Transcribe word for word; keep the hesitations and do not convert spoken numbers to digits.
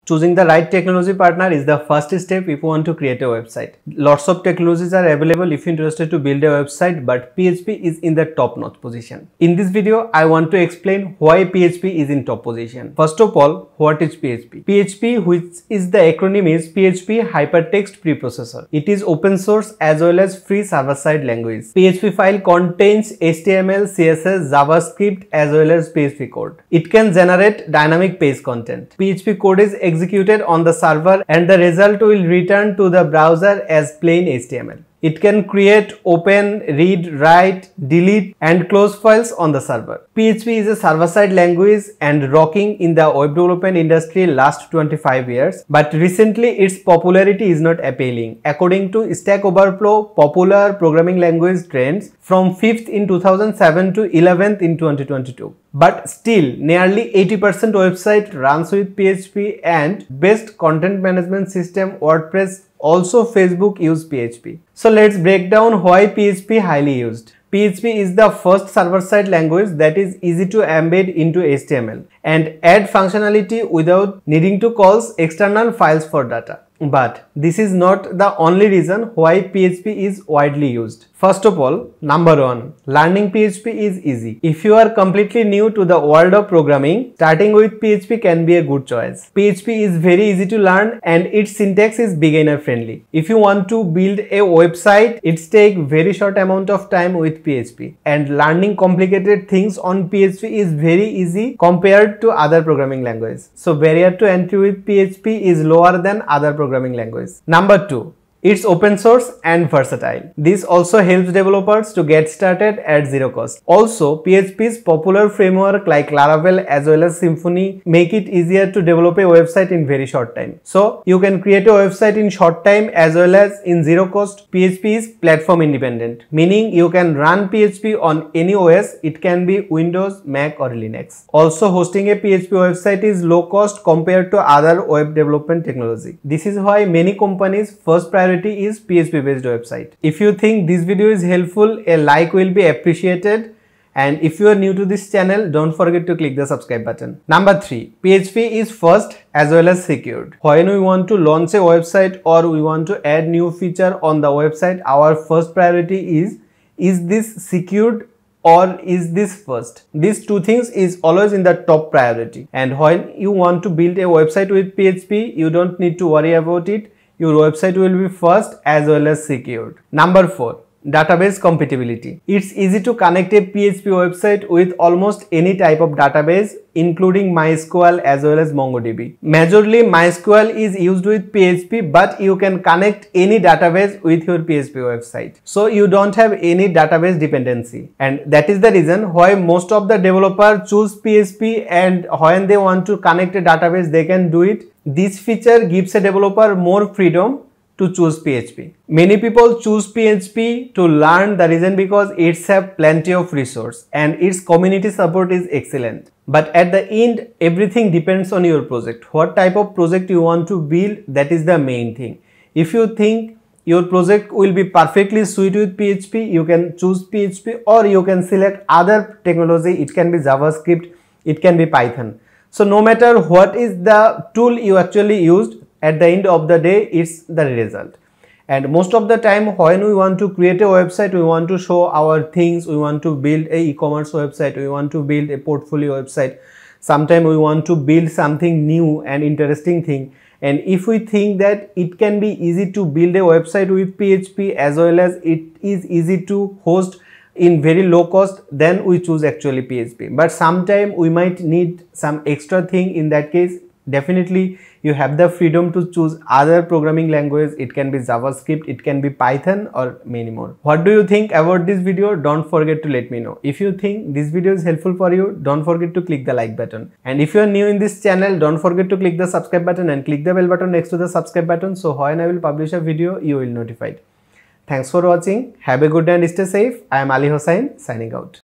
Choosing the right technology partner is the first step if you want to create a website. Lots of technologies are available if you're interested to build a website, but P H P is in the top-notch position. In this video, I want to explain why P H P is in top position. First of all, what is P H P? P H P, which is the acronym, is P H P Hypertext Preprocessor. It is open source as well as free server-side language. P H P file contains H T M L, C S S, JavaScript as well as P H P code. It can generate dynamic page content. P H P code is executed on the server and the result will return to the browser as plain H T M L. It can create, open, read, write, delete and close files on the server. P H P is a server-side language and rocking in the web development industry last twenty-five years, but recently its popularity is not appealing. According to Stack Overflow, popular programming language trends from fifth in two thousand seven to eleventh in twenty twenty-two. But still, nearly eighty percent website runs with P H P, and best content management system WordPress, also Facebook, use P H P. So let's break down why P H P highly used. P H P is the first server-side language that is easy to embed into H T M L and add functionality without needing to call external files for data. But this is not the only reason why P H P is widely used. First of all, number one, learning P H P is easy. If you are completely new to the world of programming, starting with P H P can be a good choice. P H P is very easy to learn and its syntax is beginner friendly. If you want to build a website, it takes very short amount of time with P H P, and learning complicated things on P H P is very easy compared to other programming languages. So barrier to entry with P H P is lower than other programming languages. Number two, it's open source and versatile. This also helps developers to get started at zero cost. Also, P H P's popular framework like Laravel as well as Symfony make it easier to develop a website in very short time. So you can create a website in short time as well as in zero cost. P H P is platform independent, meaning you can run P H P on any O S. It can be Windows, Mac or Linux. Also, hosting a P H P website is low cost compared to other web development technology. This is why many companies' first priority is P H P based website. If you think this video is helpful, a like will be appreciated, and if you are new to this channel, don't forget to click the subscribe button. Number three, P H P is fast as well as secured. When we want to launch a website or we want to add new feature on the website, our first priority is is this secured or is this first? These two things is always in the top priority. And when you want to build a website with P H P, you don't need to worry about it. Your website will be fast as well as secured. Number four, database compatibility. It's easy to connect a P H P website with almost any type of database, including MySQL as well as MongoDB. Majorly, MySQL is used with P H P, but you can connect any database with your P H P website. So you don't have any database dependency. And that is the reason why most of the developers choose P H P, and when they want to connect a database, they can do it. This feature gives a developer more freedom to choose P H P. Many people choose P H P to learn. The reason because it's have plenty of resource and its community support is excellent. But at the end, everything depends on your project. What type of project you want to build, that is the main thing. If you think your project will be perfectly suited with P H P, you can choose P H P, or you can select other technology. It can be JavaScript, it can be Python. So no matter what is the tool you actually used, at the end of the day, it's the result. And most of the time when we want to create a website, we want to show our things, we want to build a e-commerce website, we want to build a portfolio website. Sometimes we want to build something new and interesting thing. And if we think that it can be easy to build a website with P H P as well as it is easy to host in very low cost, then we choose actually P H P. But sometimes we might need some extra thing. In that case, definitely you have the freedom to choose other programming language. It can be JavaScript, it can be Python or many more. What do you think about this video? Don't forget to let me know. If you think this video is helpful for you, don't forget to click the like button. And if you are new in this channel, don't forget to click the subscribe button and click the bell button next to the subscribe button, so when I will publish a video, you will be notified. Thanks for watching. Have a good day and stay safe. I am Ali Hossain signing out.